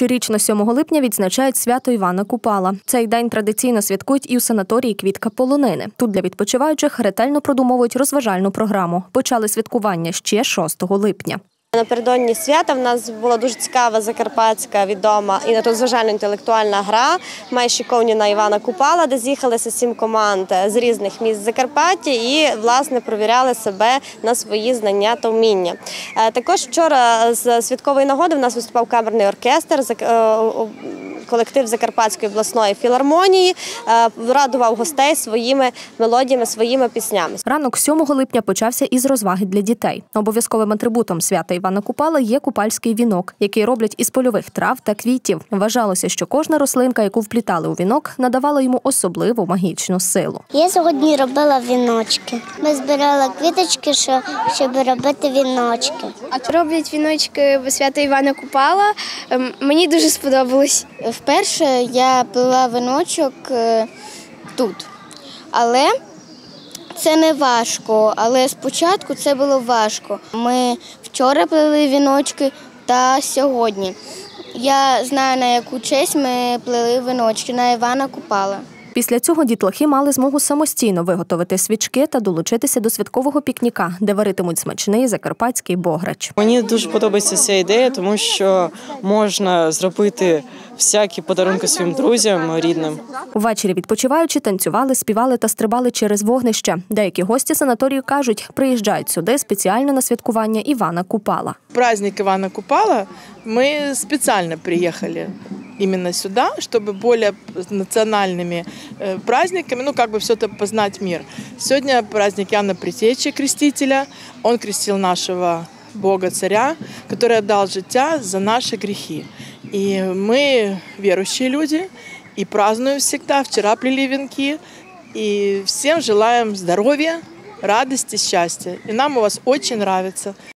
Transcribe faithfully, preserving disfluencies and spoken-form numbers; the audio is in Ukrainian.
Щорічно сьомого липня відзначають свято Івана Купала. Цей день традиційно святкують і у санаторії «Квітка Полонини». Тут для відпочиваючих ретельно продумовують розважальну програму. Почали святкування ще шостого липня. Напередодні свята в нас була дуже цікава закарпатська відома і розважально-інтелектуальна гра «Майші ковні на Івана Купала», де з'їхалися сім команд з різних міст Закарпаття і, власне, провіряли себе на свої знання та вміння. Також вчора з святкової нагоди в нас виступав камерний оркестр, колектив Закарпатської обласної філармонії радував гостей своїми мелодіями, своїми піснями. Ранок сьомого липня почався із розваги для дітей. Обов'язковим атрибутом свята Івана Купала є купальський вінок, який роблять із польових трав та квітів. Вважалося, що кожна рослинка, яку вплітали у вінок, надавала йому особливу магічну силу. Я сьогодні робила віночки. Ми збирали квіточки, щоб робити віночки. Роблять віночки в свято Івана Купала. Мені дуже сподобалось. Вперше я плела віночок тут, але це не важко, але спочатку це було важко. Ми вчора плели віночки та сьогодні. Я знаю, на яку честь ми плели віночки, на Івана Купала. Після цього дітлахи мали змогу самостійно виготовити свічки та долучитися до святкового пікніка, де варитимуть смачний закарпатський бограч. Мені дуже подобається ця ідея, тому що можна зробити всякі подарунки своїм друзям, рідним. Увечері відпочиваючи, танцювали, співали та стрибали через вогнище. Деякі гості санаторію кажуть, приїжджають сюди спеціально на святкування Івана Купала. Праздник Ивана Купала мы специально приехали именно сюда, чтобы более национальными праздниками, ну, как бы все это познать мир. Сегодня праздник Иоанна Предтечи, крестителя. Он крестил нашего Бога-царя, который отдал життя за наши грехи. И мы верующие люди, и празднуем всегда. Вчера плели венки, и всем желаем здоровья, радости, счастья. И нам у вас очень нравится.